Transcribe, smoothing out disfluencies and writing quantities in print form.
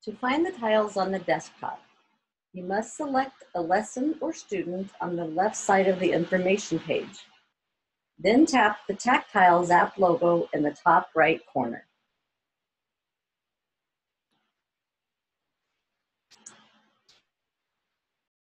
To find the tiles on the desktop, you must select a lesson or student on the left side of the information page. Then tap the TacTilesApp logo in the top right corner.